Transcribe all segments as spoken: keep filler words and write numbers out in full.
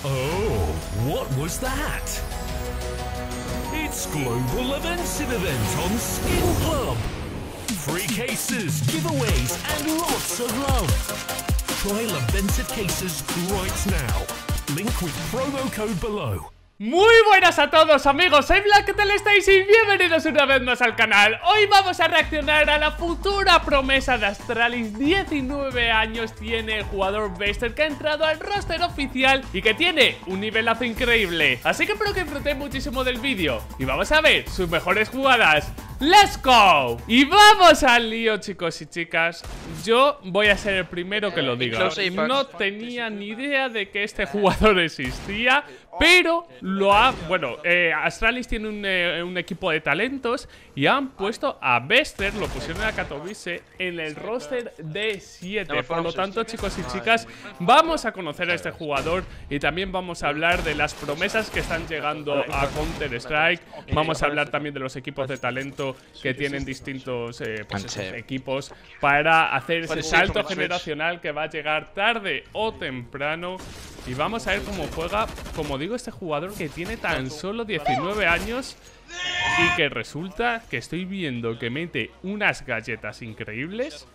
Oh, what was that? It's Global Events Event on Skin Club. Free cases, giveaways, and lots of love. Try Levensive cases right now. Link with promo code below. Muy buenas a todos amigos, soy Black, ¿qué tal estáis? Y bienvenidos una vez más al canal. Hoy vamos a reaccionar a la futura promesa de Astralis. diecinueve años tiene el jugador Bester, que ha entrado al roster oficial y que tiene un nivelazo increíble. Así que espero que disfrutéis muchísimo del vídeo y vamos a ver sus mejores jugadas. ¡Let's go! Y vamos al lío, chicos y chicas. Yo voy a ser el primero que lo diga. No tenía ni idea de que este jugador existía, pero lo ha... Bueno, eh, Astralis tiene un, eh, un equipo de talentos y han puesto a Bester, lo pusieron a Katowice en el roster de siete. Por lo tanto, chicos y chicas, vamos a conocer a este jugador y también vamos a hablar de las promesas que están llegando a Counter-Strike. Vamos a hablar también de los equipos de talento que tienen distintos eh, pues esos equipos para hacer ese salto generacional que va a llegar tarde o temprano. Y vamos a ver cómo juega, como digo, este jugador que tiene tan solo diecinueve años y que resulta que estoy viendo que mete unas galletas increíbles.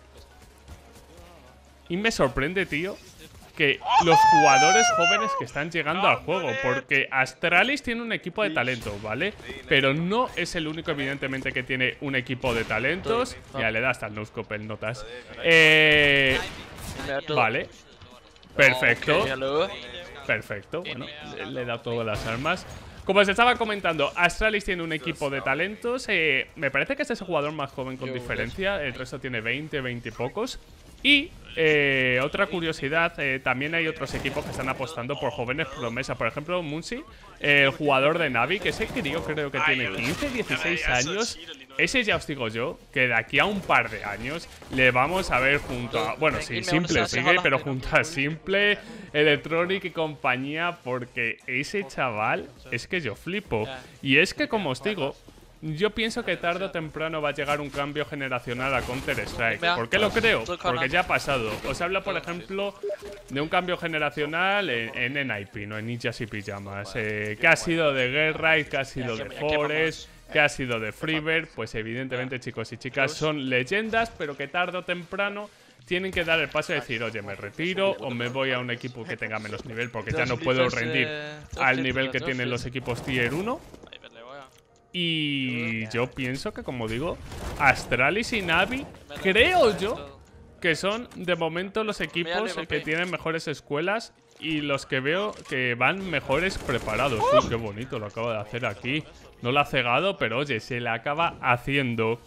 Y me sorprende, tío, que los jugadores jóvenes que están llegando al juego, porque Astralis tiene un equipo de talento, ¿vale? Pero no es el único, evidentemente, que tiene un equipo de talentos. Ya le da hasta el no-scope en notas. Eh, vale. Perfecto. Perfecto. Bueno, le he dado todas las armas. Como os estaba comentando, Astralis tiene un equipo de talentos. Eh, me parece que este es el jugador más joven con diferencia. El resto tiene veinte, veinte y pocos. Y eh, otra curiosidad, eh, también hay otros equipos que están apostando por jóvenes promesa. Por ejemplo, Munsi, eh, el jugador de Navi, que ese crío creo que tiene quince, dieciséis años. Ese ya os digo yo, que de aquí a un par de años le vamos a ver junto a... Bueno, sí, Simple sigue, pero junto a Simple, Electronic y compañía, porque ese chaval es que yo flipo. Y es que, como os digo, yo pienso que tarde o temprano va a llegar un cambio generacional a Counter-Strike. ¿Por qué lo creo? Porque ya ha pasado. Os hablo, por ejemplo, de un cambio generacional en, en N I P, no en Ninjas y Pijamas. Eh, ¿Qué ha sido de Guerrite? ¿Qué ha sido de Forest? ¿Qué ha sido de Freebird? Pues evidentemente, chicos y chicas, son leyendas, pero que tarde o temprano tienen que dar el paso de decir, oye, me retiro o me voy a un equipo que tenga menos nivel, porque ya no puedo rendir al nivel que tienen los equipos tier uno. Y yo pienso que, como digo, Astralis y Navi, creo yo que son de momento los equipos que tienen mejores escuelas y los que veo que van mejores preparados. Uy, qué bonito lo acaba de hacer aquí. No lo ha cegado, pero oye, se le acaba haciendo.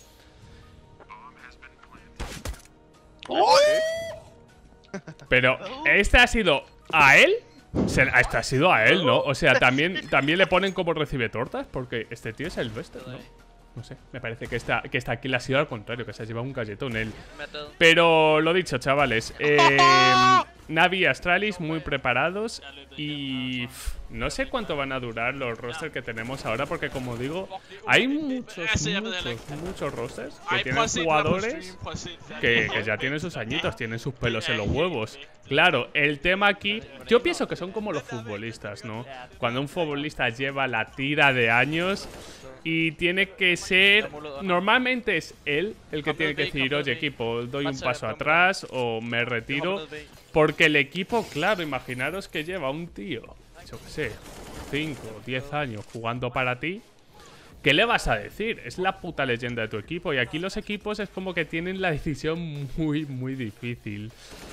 Pero este ha sido a él. Este ha sido a él, ¿no? O sea, también, también le ponen como recibe tortas, porque este tío es el Bester, ¿no? No sé, me parece que esta, que esta aquí le ha sido al contrario, que se ha llevado un galletón él. Pero lo dicho, chavales, eh, Navi y Astralis muy preparados. Y pff, no sé cuánto van a durar los rosters que tenemos ahora, porque como digo, hay muchos, muchos, muchos rosters que tienen jugadores que, que ya tienen sus añitos, tienen sus pelos en los huevos. Claro, el tema aquí, yo pienso que son como los futbolistas, ¿no? Cuando un futbolista lleva la tira de años y tiene que ser, normalmente es él el que tiene que decir, oye, equipo, doy un paso atrás o me retiro. Porque el equipo, claro, imaginaros que lleva un tío, yo qué sé, cinco o diez años jugando para ti. ¿Qué le vas a decir? Es la puta leyenda de tu equipo. Y aquí los equipos es como que tienen la decisión muy, muy difícil.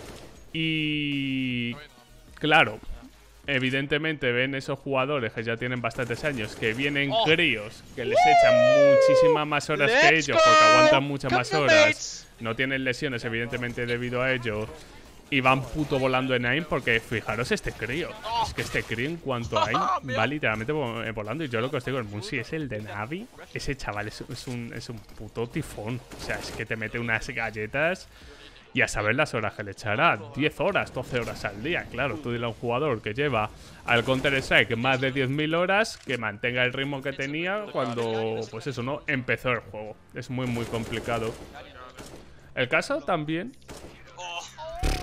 Y... claro, evidentemente ven esos jugadores que ya tienen bastantes años, que vienen críos, que les echan muchísimas más horas que ellos, porque aguantan muchas más horas. No tienen lesiones, evidentemente, debido a ello. Y van puto volando en aim, porque fijaros este crío. Es que este crío, en cuanto a aim, va literalmente volando. Y yo lo que os digo, el Munsi es el de Navi. Ese chaval es, es, un, es un puto tifón. O sea, es que te mete unas galletas. Y a saber las horas que le echará. diez horas, doce horas al día. Claro, tú dile a un jugador que lleva al Counter-Strike más de diez mil horas, que mantenga el ritmo que tenía cuando, pues eso, ¿no? Empezó el juego. Es muy, muy complicado. El caso también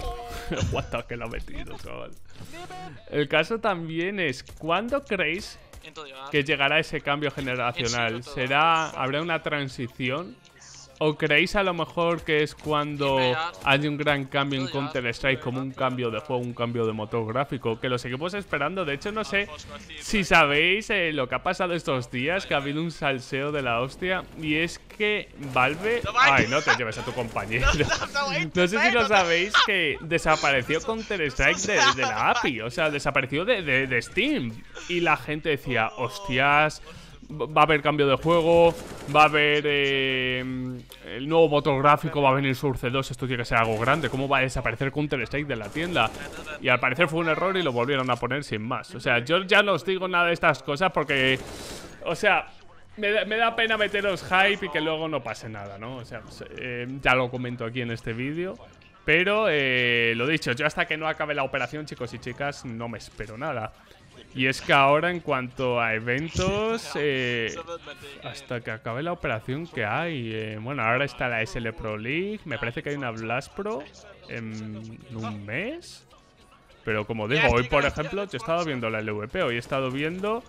What que lo ha metido, chaval. El caso también es, ¿cuándo creéis que llegará ese cambio generacional? ¿Será, habrá una transición? ¿O creéis a lo mejor que es cuando hay un gran cambio en Counter-Strike, como un cambio de juego, un cambio de motor gráfico? Que lo seguimos esperando. De hecho, no sé si sabéis eh, lo que ha pasado estos días, que ha habido un salseo de la hostia. Y es que Valve... Ay, no te lleves a tu compañero. No sé si lo sabéis, que desapareció Counter-Strike de, de la A P I. O sea, desapareció de, de, de Steam. Y la gente decía, hostias... Va a haber cambio de juego, va a haber eh, el nuevo motor gráfico, va a venir Source dos, esto tiene que ser algo grande. ¿Cómo va a desaparecer Counter-Strike de la tienda? Y al parecer fue un error y lo volvieron a poner sin más. O sea, yo ya no os digo nada de estas cosas porque, o sea, me da, me da pena meteros hype y que luego no pase nada, ¿no? O sea, eh, ya lo comento aquí en este vídeo. Pero, eh, lo dicho, yo hasta que no acabe la operación, chicos y chicas, no me espero nada. Y es que ahora, en cuanto a eventos, eh, hasta que acabe la operación que hay, eh, bueno, ahora está la S L Pro League, me parece que hay una Blast Pro en un mes. Pero como digo, hoy por ejemplo, yo he estado viendo la L V P, hoy he estado viendo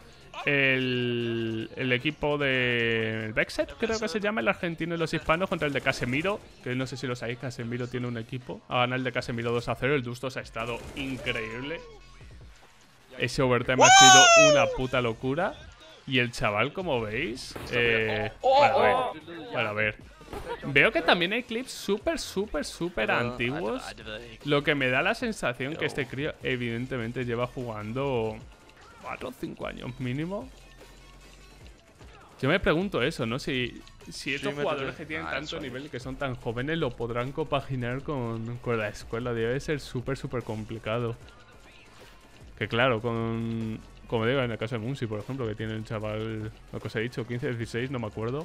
el, el equipo de el Vexet, creo que se llama, el argentino y los hispanos, contra el de Casemiro, que no sé si lo sabéis, Casemiro tiene un equipo, ha ganado el de Casemiro dos a cero, el Dustos ha estado increíble. Ese overtime ha sido una puta locura. Y el chaval, como veis, eh, bueno, a ver, bueno, a ver. Veo que también hay clips súper, súper, súper antiguos. Lo que me da la sensación que este crío evidentemente lleva jugando cuatro o cinco años mínimo. Yo me pregunto eso, ¿no? Si, si estos jugadores que tienen tanto nivel y que son tan jóvenes lo podrán compaginar con, con la escuela. Debe ser súper, súper complicado. Que claro, con... Como digo, en el caso de Munsi, por ejemplo, que tiene el chaval, lo que os he dicho, quince, dieciséis, no me acuerdo.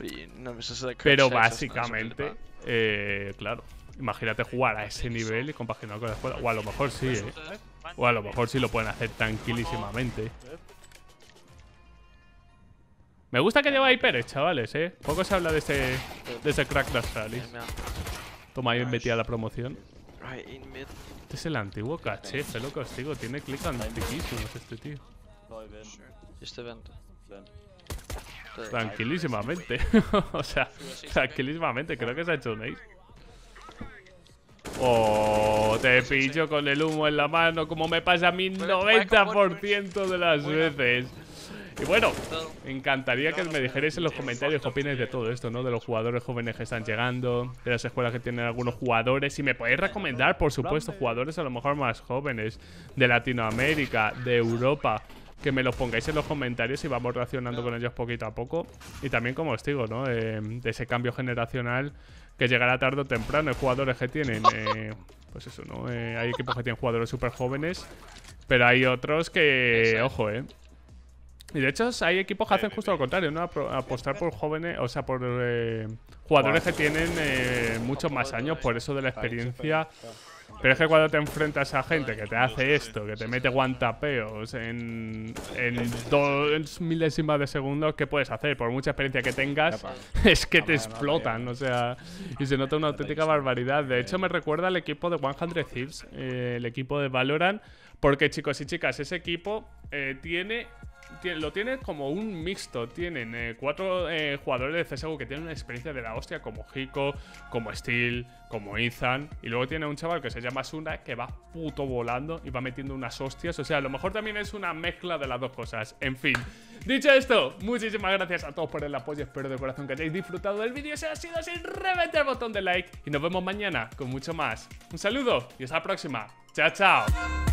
Pero básicamente, eh, claro, imagínate jugar a ese nivel y compaginar con la escuela. O a lo mejor sí, ¿eh? O a lo mejor sí lo pueden hacer tranquilísimamente. Me gusta que lleva hiperes, chavales, ¿eh? Poco se habla de ese, de ese crack de Astralis. Toma ahí metida la promoción. Este es el antiguo caché, fe lo que os digo, tiene clic antiquísimos este tío. Tranquilísimamente. O sea, tranquilísimamente, creo que se ha hecho un ace. Oh, te pillo con el humo en la mano, como me pasa a mí noventa por ciento de las veces. Y bueno, me encantaría que me dijerais en los comentarios qué opináis de todo esto, ¿no? De los jugadores jóvenes que están llegando, de las escuelas que tienen algunos jugadores. Y me podéis recomendar, por supuesto, jugadores a lo mejor más jóvenes, de Latinoamérica, de Europa. Que me los pongáis en los comentarios y vamos reaccionando con ellos poquito a poco. Y también, como os digo, ¿no? Eh, de ese cambio generacional que llegará tarde o temprano. Hay jugadores que tienen, eh, pues eso, ¿no? Eh, hay equipos que tienen jugadores súper jóvenes, pero hay otros que, ojo, ¿eh? Y de hecho hay equipos que hacen justo lo contrario, ¿no? Apostar por jóvenes, o sea, por eh, jugadores que tienen eh, muchos más años, por eso de la experiencia. Pero es que cuando te enfrentas a gente que te hace esto, que te mete guantapeos en, en dos milésimas de segundo, ¿qué puedes hacer? Por mucha experiencia que tengas, es que te explotan, o sea, y se nota una auténtica barbaridad. De hecho, me recuerda al equipo de cien Thieves, eh, el equipo de Valorant, porque, chicos y chicas, ese equipo eh, tiene... Lo tiene como un mixto. Tienen eh, cuatro eh, jugadores de C S G O que tienen una experiencia de la hostia, como Hiko, como Steel, como Ethan. Y luego tiene un chaval que se llama Suna, que va puto volando y va metiendo unas hostias. O sea, a lo mejor también es una mezcla de las dos cosas. En fin, dicho esto, muchísimas gracias a todos por el apoyo. Espero de corazón que hayáis disfrutado del vídeo. Si ha sido así, reventad el botón de like. Y nos vemos mañana con mucho más. Un saludo y hasta la próxima. Chao, chao.